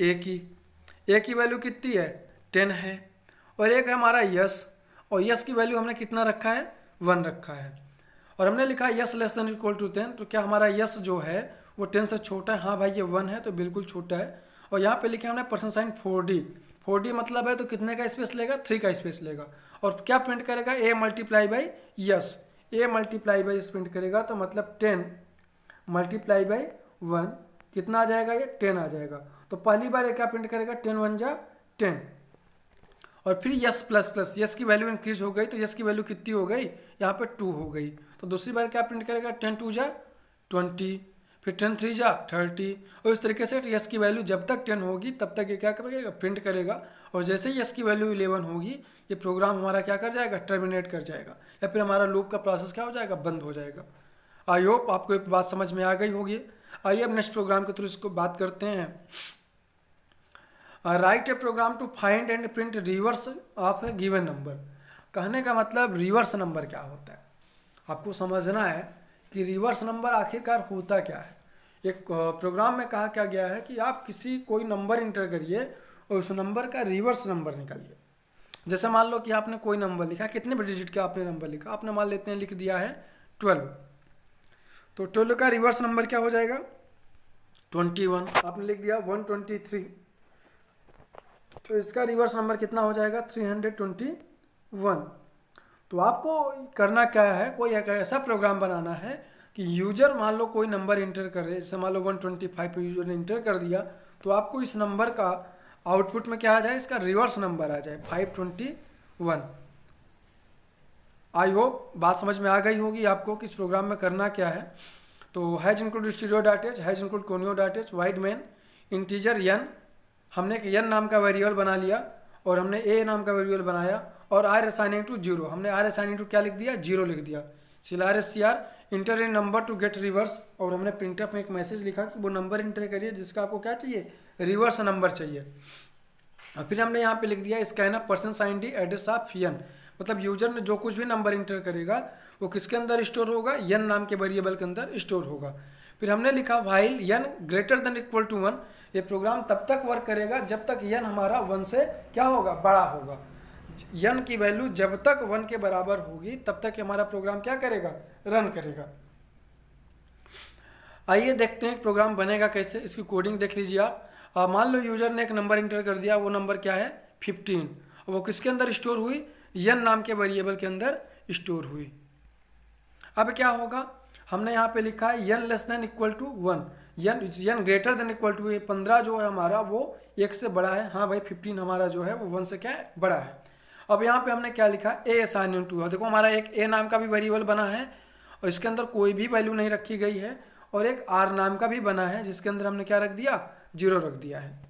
ए की वैल्यू कितनी है, 10 है, और एक है हमारा यस, और यस की वैल्यू हमने कितना रखा है, 1 रखा है। और हमने लिखा S less than equal to 10, तो क्या हमारा यस जो है वो 10 से छोटा है, हाँ भाई ये 1 है तो बिल्कुल छोटा है। और यहाँ पे लिखे हमने %साइन 4D मतलब है, तो कितने का स्पेस लेगा, 3 का स्पेस लेगा। और क्या प्रिंट करेगा, A multiply by S, A multiply by print करेगा, तो मतलब 10 मल्टीप्लाई बाई 1 कितना आ जाएगा, ये 10 आ जाएगा। तो पहली बार ये क्या प्रिंट करेगा, 10 1 जा 10, और फिर यस प्लस प्लस, यस की वैल्यू इंक्रीज हो गई, तो यस की वैल्यू कितनी हो गई, यहाँ पे 2 हो गई। तो दूसरी बार क्या प्रिंट करेगा, 10 2 जा 20, फिर 10 3 जा 30, और इस तरीके से यस की वैल्यू जब तक 10 होगी तब तक ये क्या करेगा, प्रिंट करेगा। और जैसे ही यस की वैल्यू 11 होगी, ये प्रोग्राम हमारा क्या कर जाएगा, टर्मिनेट कर जाएगा, या फिर हमारा लूप का प्रोसेस क्या हो जाएगा, बंद हो जाएगा। आई होप आपको एक बात समझ में आ गई होगी। आइए अब नेक्स्ट प्रोग्राम के थ्रू इसको बात करते हैं। Write a program to find and print reverse of a given number. कहने का मतलब रिवर्स नंबर क्या होता है, आपको समझना है कि रिवर्स नंबर आखिरकार होता क्या है। एक प्रोग्राम में कहा क्या गया है कि आप कोई नंबर इंटर करिए और उस नंबर का रिवर्स नंबर निकालिए। जैसे मान लो कि आपने कोई नंबर लिखा, कितने डिजिट का आपने नंबर लिखा, आपने मान लेते हैं लिख दिया है 12, तो 12 का रिवर्स नंबर क्या हो जाएगा, 21। आपने लिख दिया 123, तो इसका रिवर्स नंबर कितना हो जाएगा, 321। तो आपको करना क्या है, कोई एक ऐसा प्रोग्राम बनाना है कि यूजर मान लो कोई नंबर इंटर करे, जैसे मान लो 125 पे यूजर ने इंटर कर दिया, तो आपको इस नंबर का आउटपुट में क्या आ जाए, इसका रिवर्स नंबर आ जाए 521। आई होप बात समझ में आ गई होगी आपको कि इस प्रोग्राम में करना क्या है। तो hash include stereo dot h, hash include conio dot h, void main, integer N, हमने एक यन नाम का वेरिएबल बना लिया और हमने ए नाम का वेरिएबल बनाया, और आर असाइनिंग टू जीरो, हमने आर असाइनिंग टू क्या लिख दिया, जीरो लिख दिया। CLR enter in number to get reverse, और हमने प्रिंटअप में एक मैसेज लिखा कि वो नंबर इंटर करिए जिसका आपको क्या चाहिए, रिवर्स नंबर चाहिए। और फिर हमने यहाँ पे लिख दिया scan up person sign D address of N, मतलब यूजर में जो कुछ भी नंबर इंटर करेगा वो किसके अंदर स्टोर होगा, यन नाम के वेरिएबल के अंदर स्टोर होगा। फिर हमने लिखा while N greater than equal to 1, ये प्रोग्राम तब तक वर्क करेगा जब तक यन हमारा 1 से क्या होगा, बड़ा होगा। यन की वैल्यू जब तक 1 के बराबर होगी तब तक हमारा प्रोग्राम क्या करेगा, रन करेगा। आइए देखते हैं प्रोग्राम बनेगा कैसे, इसकी कोडिंग देख लीजिए आप। मान लो यूजर ने एक नंबर इंटर कर दिया, वो नंबर क्या है 15, और वो किसके अंदर स्टोर हुई, यन नाम के वेरिएबल के अंदर स्टोर हुई। अब क्या होगा, हमने यहाँ पे लिखा है N less than equal to 1, N greater than equal to 15 जो है हमारा वो 1 से बड़ा है। हाँ भाई 15 हमारा जो है वो 1 से क्या है, बड़ा है। अब यहाँ पे हमने क्या लिखा, ए असाइनिंग टू, देखो हमारा एक ए नाम का भी वेरिएबल बना है और इसके अंदर कोई भी वैल्यू नहीं रखी गई है, और एक आर नाम का भी बना है जिसके अंदर हमने क्या रख दिया, 0 रख दिया है।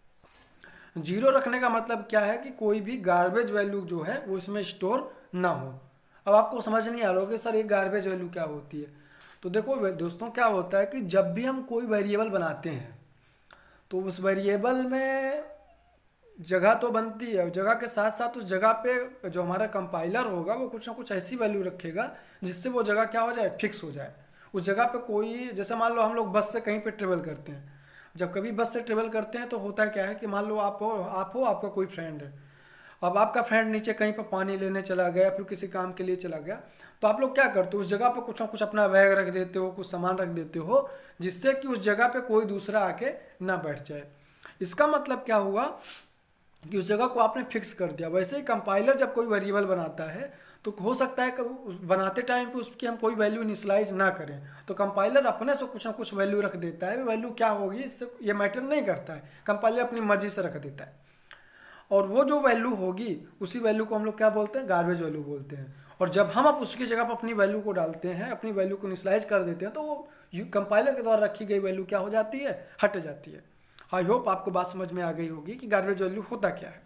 0 रखने का मतलब क्या है कि कोई भी गार्बेज वैल्यू जो है वो इसमें स्टोर ना हो। अब आपको समझ नहीं आ रहा होगा सर ये गार्बेज वैल्यू क्या होती है। तो देखो दोस्तों क्या होता है कि जब भी हम कोई वेरिएबल बनाते हैं तो उस वेरिएबल में जगह तो बनती है, जगह के साथ साथ उस जगह पे जो हमारा कंपाइलर होगा वो कुछ ना कुछ ऐसी वैल्यू रखेगा जिससे वो जगह क्या हो जाए, फिक्स हो जाए। उस जगह पे कोई, जैसे मान लो हम लोग बस से कहीं पे ट्रेवल करते हैं, जब कभी बस से ट्रेवल करते हैं तो होता क्या है कि मान लो आप हो आपका कोई फ्रेंड है, अब आपका फ्रेंड नीचे कहीं पर पानी लेने चला गया, फिर किसी काम के लिए चला गया, तो आप लोग क्या करते हो, उस जगह पर कुछ ना कुछ अपना बैग रख देते हो, कुछ सामान रख देते हो जिससे कि उस जगह पे कोई दूसरा आके ना बैठ जाए। इसका मतलब क्या हुआ कि उस जगह को आपने फिक्स कर दिया। वैसे ही कंपाइलर जब कोई वेरिएबल बनाता है तो हो सकता है कि बनाते टाइम पे उसकी हम कोई वैल्यू इनिशियलाइज ना करें, तो कंपाइलर अपने से कुछ ना कुछ वैल्यू रख देता है। वैल्यू क्या होगी इससे ये मैटर नहीं करता है, कंपाइलर अपनी मर्जी से रख देता है, और वो जो वैल्यू होगी उसी वैल्यू को हम लोग क्या बोलते हैं, गार्बेज वैल्यू बोलते हैं। और जब हम अब उसकी जगह पर अपनी वैल्यू को डालते हैं, अपनी वैल्यू को इनिशियलाइज कर देते हैं, तो वो कंपाइलर के द्वारा रखी गई वैल्यू क्या हो जाती है, हट जाती है। आई होप आपको बात समझ में आ गई होगी कि गार्बेज वैल्यू होता क्या है।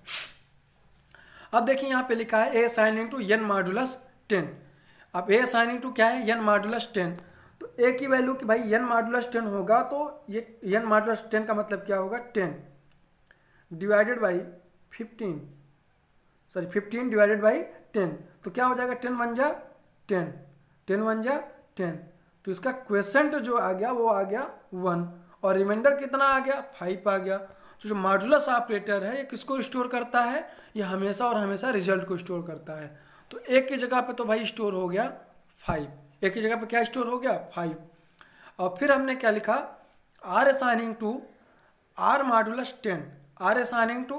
अब देखिए यहाँ पे लिखा है A assigning to n modulus 10। अब ए असाइनिंग टू क्या है, n मॉडुलस 10। तो ए की वैल्यू कि भाई n मॉडुलस 10 होगा, तो ये n मॉडुलस 10 का मतलब क्या होगा, 10 divided by 15, sorry 15 divided by 10, तो क्या हो जाएगा 10 1 जा 10, 10 1 जा 10, तो इसका क्वेसेंट जो आ गया वो आ गया 1, और रिमाइंडर कितना आ गया, 5 आ गया। तो जो मॉडुलस ऑपरेटर है ये किसको स्टोर करता है, ये हमेशा और हमेशा रिजल्ट को स्टोर करता है। तो एक की जगह पे तो भाई स्टोर हो गया 5, एक की जगह पे क्या स्टोर हो गया 5। और फिर हमने क्या लिखा, R assigning to R modulus 10, R assigning to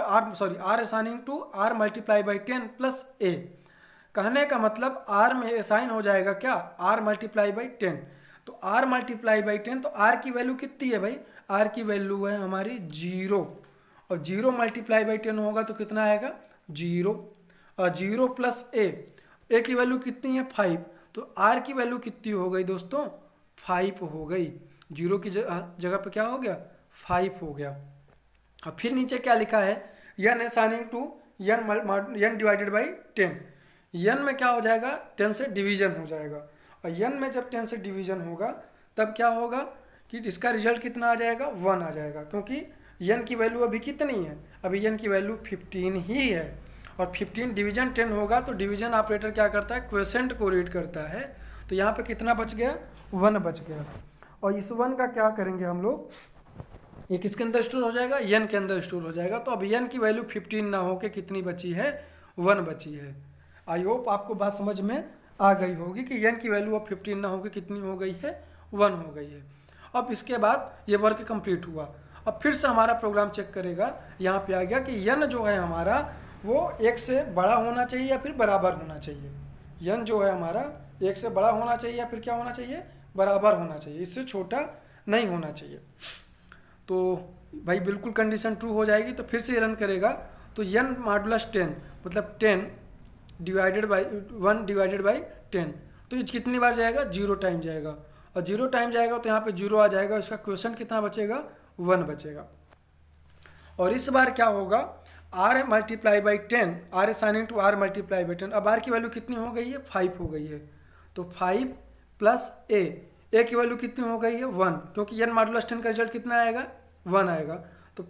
R multiply by 10 plus A. कहने का मतलब आर में असाइन हो जाएगा क्या, आर मल्टीप्लाई बाई 10। तो आर मल्टीप्लाई बाई 10, तो आर की वैल्यू कितनी है भाई, आर की वैल्यू है हमारी 0, और 0 मल्टीप्लाई बाई 10 होगा तो कितना आएगा 0, और 0 प्लस ए की वैल्यू कितनी है 5, तो आर की वैल्यू कितनी हो गई दोस्तों 5 हो गई। 0 की जगह पे क्या हो गया 5 हो गया। और फिर नीचे क्या लिखा है, n assigning to n divided by 10। n में क्या हो जाएगा 10 से डिवीजन हो जाएगा, और n में जब 10 से डिवीजन होगा तब क्या होगा कि इसका रिजल्ट कितना आ जाएगा 1 आ जाएगा, क्योंकि n की वैल्यू अभी कितनी है, अभी n की वैल्यू 15 ही है, और 15 डिवीजन 10 होगा तो डिवीजन ऑपरेटर क्या करता है, क्वेसेंट को रीड करता है। तो यहाँ पे कितना बच गया 1 बच गया, और इस 1 का क्या करेंगे हम लोग, ये किसके अंदर स्टोर हो जाएगा, n के अंदर स्टोर हो जाएगा। तो अब n की वैल्यू 15 ना हो के कितनी बची है 1 बची है। आई होप आपको बात समझ में आ गई होगी कि n की वैल्यू अब 15 ना हो के कितनी हो गई है 1 हो गई है। अब इसके बाद ये वर्क कंप्लीट हुआ। अब फिर से हमारा प्रोग्राम चेक करेगा, यहाँ पे आ गया कि n जो है हमारा वो 1 से बड़ा होना चाहिए या फिर बराबर होना चाहिए। n जो है हमारा 1 से बड़ा होना चाहिए या फिर क्या होना चाहिए, बराबर होना चाहिए, इससे छोटा नहीं होना चाहिए। तो भाई बिल्कुल कंडीशन ट्रू हो जाएगी तो फिर से रन करेगा, तो n मॉडुलस 10 मतलब 10 डिवाइडेड बाई 1 डिवाइडेड बाई 10, तो ये कितनी बार जाएगा 0 टाइम जाएगा, और 0 टाइम जाएगा तो यहाँ पे 0 आ जाएगा, इसका क्वेश्चन कितना बचेगा, 1 बचेगा। और इस बार क्या होगा, r multiply by 10, r assigning to r multiply by 10। अब r की वैल्यू कितनी हो गई है, 5 हो गई है, तो 5 प्लस a की वैल्यू कितनी हो गई है, 1, क्योंकि n मॉडुलस 10 का रिजल्ट कितना आएगा, 1 आएगा। तो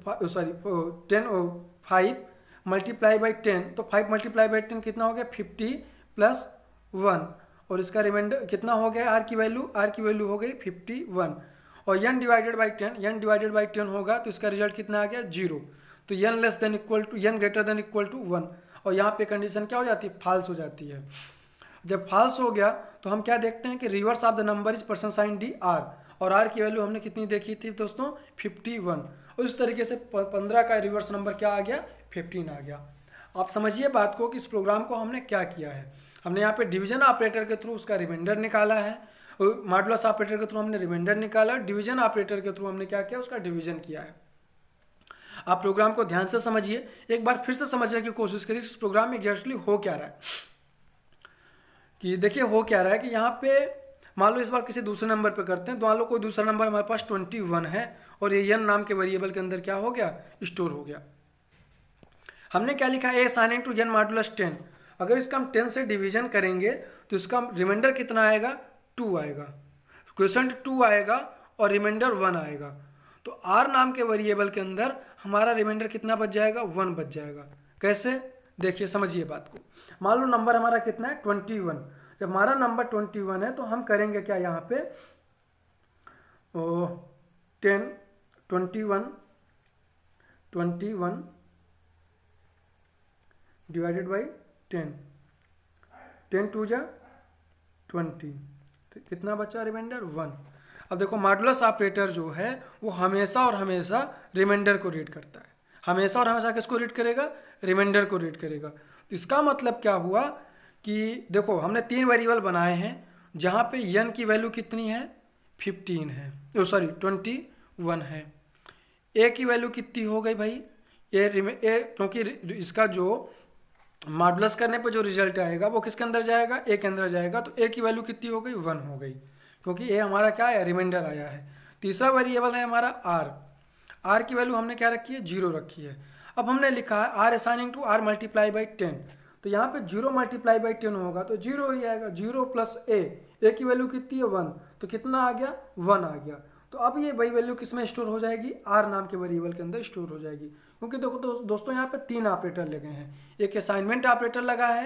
5 मल्टीप्लाई बाई 10, तो 5 मल्टीप्लाई बाई 10 कितना हो गया, 50 प्लस 1, और इसका रिमाइंडर कितना हो गया, r की वैल्यू हो गई 51। और n डिवाइडेड बाई 10 होगा तो इसका रिजल्ट कितना आ गया, 0। तो n less than equal to, n greater than equal to 1, और यहाँ पे कंडीशन क्या हो जाती है, फॉल्स हो जाती है। जब फॉल्स हो गया तो हम क्या देखते हैं कि reverse of the number is percent sign D r, और r की वैल्यू हमने कितनी देखी थी दोस्तों, 51। और इस तरीके से 15 का रिवर्स नंबर क्या आ गया, 15 आ गया। आप समझिए बात को कि इस प्रोग्राम को हमने क्या किया है, हमने यहाँ पे डिवीजन ऑपरेटर के थ्रू उसका रिमाइंडर निकाला है, मॉडुलस ऑपरेटर के थ्रू हमने रिमाइंडर निकाला, डिवीजन ऑपरेटर के थ्रू हमने क्या किया, उसका डिवीजन किया है। आप प्रोग्राम को ध्यान से समझिए, एक बार फिर से समझने की कोशिश करिए इस प्रोग्राम में एग्जैक्टली हो क्या रहा है। कि देखिए हो क्या रहा है कि यहाँ पे मान लो इस बार किसी दूसरे नंबर पे करते हैं, तो मान लो कोई दूसरा नंबर हमारे पास 21 है और ये n नाम के वेरिएबल के अंदर क्या हो गया, स्टोर हो गया। हमने क्या लिखा है, a assigning to n modulus 10। अगर इसका हम 10 से डिवीजन करेंगे तो इसका रिमाइंडर कितना आएगा, 2 आएगा, क्वोशंट 2 आएगा और रिमाइंडर 1 आएगा। तो r नाम के वेरिएबल के अंदर हमारा रिमाइंडर कितना बच जाएगा, 1 बच जाएगा। कैसे, देखिए समझिए बात को। मान लो नंबर हमारा कितना है, 21। जब हमारा नंबर 21 है तो हम करेंगे क्या, यहाँ पे 21 डिवाइडेड बाई 10, 10 2 जा 20, तो कितना बचा रिमाइंडर, 1। अब देखो मॉडुलस ऑपरेटर जो है वो हमेशा और हमेशा रिमाइंडर को रीड करता है, हमेशा और हमेशा किसको रीड करेगा, रिमाइंडर को रीड करेगा। तो इसका मतलब क्या हुआ कि देखो हमने 3 वेरिएबल बनाए हैं जहाँ पे n की वैल्यू कितनी है, 15 है, 21 है। a की वैल्यू कितनी हो गई भाई, क्योंकि इसका जो मॉडुलस करने पे जो रिजल्ट आएगा वो किसके अंदर जाएगा, a के अंदर जाएगा। तो a की वैल्यू कितनी हो गई, 1 हो गई, क्योंकि a हमारा क्या है, रिमाइंडर आया है। तीसरा वेरिएबल है हमारा r की वैल्यू हमने क्या रखी है, 0 रखी है। अब हमने लिखा है r assigning to r multiply by 10, तो यहाँ पे 0 मल्टीप्लाई बाई 10 होगा तो 0 ही आएगा, 0 प्लस a की वैल्यू कितनी है, 1, तो कितना आ गया, 1 आ गया। तो अब ये वही वैल्यू किस में स्टोर हो जाएगी, r नाम के वेरिएबल के अंदर स्टोर हो जाएगी। क्योंकि देखो दोस्तों यहाँ पे 3 ऑपरेटर लगे हैं, एक असाइनमेंट ऑपरेटर लगा है,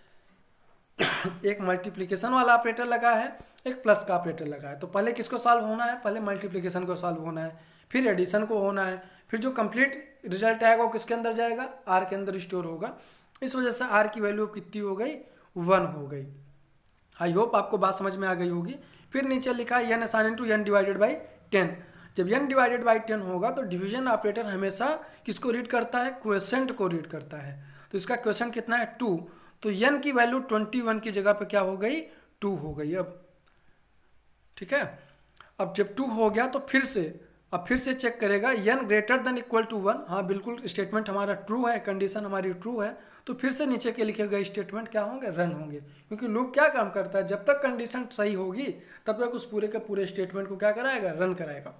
एक मल्टीप्लिकेशन वाला ऑपरेटर लगा है, एक प्लस का ऑपरेटर लगा है। तो पहले किसको सॉल्व होना है, पहले मल्टीप्लिकेशन को सॉल्व होना है, फिर एडिशन को होना है, फिर जो कंप्लीट रिजल्ट आएगा वो किसके अंदर जाएगा, r के अंदर स्टोर होगा। इस वजह से r की वैल्यू कितनी हो गई, 1 हो गई। आई होप आपको बात समझ में आ गई होगी। फिर नीचे लिखा है n assigning to n divided by 10। जब n डिवाइडेड बाई 10 होगा तो डिवीजन ऑपरेटर हमेशा किसको रीड करता है, क्वोशंट को रीड करता है। तो इसका क्वोशंट कितना है, 2, तो n की वैल्यू 21 की जगह पे क्या हो गई, 2 हो गई। अब ठीक है, अब जब 2 हो गया तो फिर से चेक करेगा n greater than equal to 1। हाँ बिल्कुल, स्टेटमेंट हमारा ट्रू है, कंडीशन हमारी ट्रू है, तो फिर से नीचे के लिखे गए स्टेटमेंट क्या होंगे, रन होंगे। क्योंकि लूप क्या काम करता है, जब तक कंडीशन सही होगी तब तक उस पूरे के पूरे स्टेटमेंट को क्या कराएगा, रन कराएगा।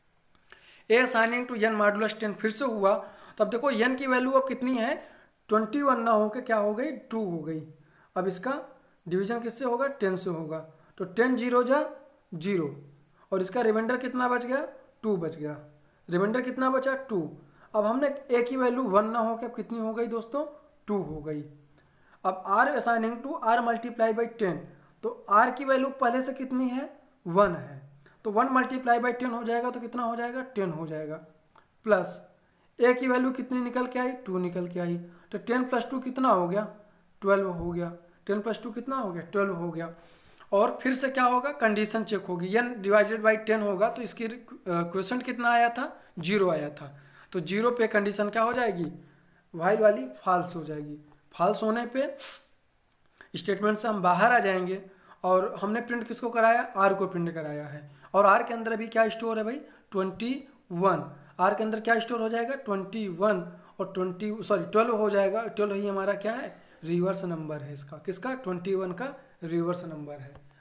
a assigning to n modulus 10 फिर से हुआ, तब देखो n की वैल्यू अब कितनी है, 21 ना होकर क्या हो गई, 2 हो गई। अब इसका डिवीजन किससे होगा, 10 से होगा, तो 10 0 जा 0, और इसका रिमाइंडर कितना बच गया, 2 बच गया। रिमाइंडर कितना बचा, 2। अब हमने a की वैल्यू 1 ना होकर कितनी हो गई दोस्तों, 2 हो गई। अब r assigning to r multiply by 10, तो r की वैल्यू पहले से कितनी है, 1 है, तो 1 मल्टीप्लाई बाई 10 हो जाएगा, तो कितना हो जाएगा, 10 हो जाएगा। प्लस a की वैल्यू कितनी निकल के आई, 2 निकल के आई, तो 10 प्लस 2 कितना हो गया, 12 हो गया। 10 प्लस 2 कितना हो गया, 12 हो गया। और फिर से क्या होगा, कंडीशन चेक होगी, n डिवाइडेड बाई 10 होगा तो इसकी क्वेश्चन कितना आया था, 0 आया था, तो 0 पे कंडीशन क्या हो जाएगी, वाइल वाली फॉल्स हो जाएगी। फॉल्स होने पे स्टेटमेंट से हम बाहर आ जाएंगे, और हमने प्रिंट किसको कराया, r को प्रिंट कराया है। और r के अंदर अभी क्या स्टोर है भाई, 21। r के अंदर क्या स्टोर हो जाएगा, 21, और 12 हो जाएगा। 12 ही हमारा क्या है, रिवर्स नंबर है इसका, किसका, 21 का रिवर्स नंबर है।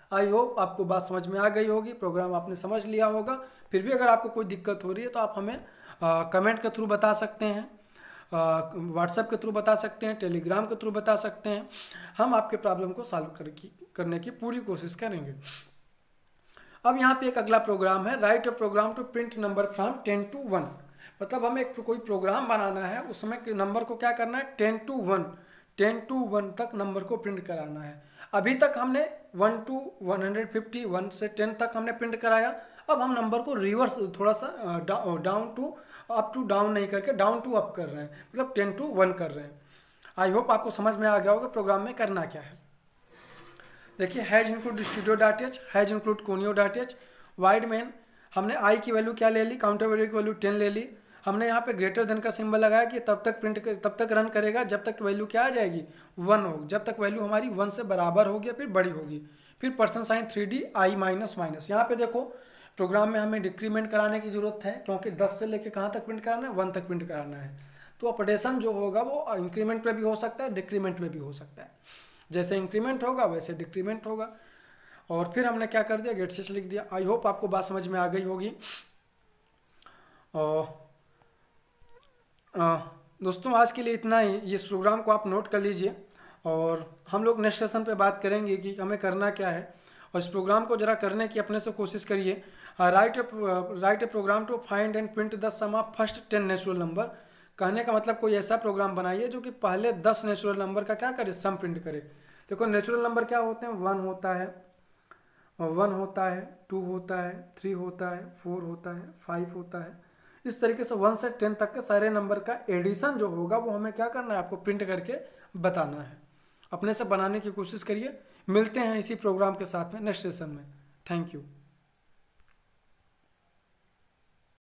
आई होप आपको बात समझ में आ गई होगी, प्रोग्राम आपने समझ लिया होगा। फिर भी अगर आपको कोई दिक्कत हो रही है तो आप हमें कमेंट के थ्रू बता सकते हैं, व्हाट्सएप के थ्रू बता सकते हैं, टेलीग्राम के थ्रू बता सकते हैं। हम आपके प्रॉब्लम को सॉल्व करने की पूरी कोशिश करेंगे। अब यहाँ पे एक अगला प्रोग्राम है, write a program to print number from 10 to 1। मतलब हमें कोई प्रोग्राम बनाना है, उसमें नंबर को क्या करना है, 10 to 1 तक नंबर को प्रिंट कराना है। अभी तक हमने 1 to 150, 1 से 10 तक हमने प्रिंट कराया। अब हम नंबर को रिवर्स थोड़ा सा down to up to down नहीं करके डाउन टू अप कर रहे हैं, मतलब 10 to 1 कर रहे हैं। आई होप आपको समझ में आ गया होगा प्रोग्राम में करना क्या है। देखिए, hash include studio.h, hash include conio.h, void main हमने आई की वैल्यू क्या ले ली, काउंटर वैल्यू की वैल्यू 10 ले ली। हमने यहाँ पे ग्रेटर देन का सिंबल लगाया कि तब तक रन करेगा जब तक वैल्यू क्या आ जाएगी, 1 हो, जब तक वैल्यू हमारी 1 से बराबर होगी फिर बड़ी होगी। फिर %, 3D i माइनस माइनस। यहाँ पे देखो प्रोग्राम में हमें डिक्रीमेंट कराने की जरूरत है, क्योंकि 10 से लेके कहाँ तक प्रिंट कराना है, 1 तक प्रिंट कराना है। तो ऑपरेशन जो होगा वो इंक्रीमेंट पे भी हो सकता है, डिक्रीमेंट पे भी हो सकता है। जैसे इंक्रीमेंट होगा वैसे डिक्रीमेंट होगा। और फिर हमने क्या कर दिया, गेट स्विच लिख दिया। आई होप आपको बात समझ में आ गई होगी। दोस्तों आज के लिए इतना ही, इस प्रोग्राम को आप नोट कर लीजिए और हम लोग नेक्स्ट सेशन पे बात करेंगे कि हमें करना क्या है। और इस प्रोग्राम को जरा करने की अपने से कोशिश करिए। Write a program to find and print the sum of first 10 natural number. कहने का मतलब कोई ऐसा प्रोग्राम बनाइए जो कि पहले 10 नेचुरल नंबर का क्या करे, सम प्रिंट करे। देखो नेचुरल नंबर क्या होते हैं, 1 होता है, 2 होता है, 3 होता है, 4 होता है, 5 होता है। इस तरीके से 1 से 10 तक के सारे नंबर का एडिशन जो होगा वो हमें क्या करना है, आपको प्रिंट करके बताना है। अपने से बनाने की कोशिश करिए। मिलते हैं इसी प्रोग्राम के साथ में नेक्स्ट सेशन में। Thank you.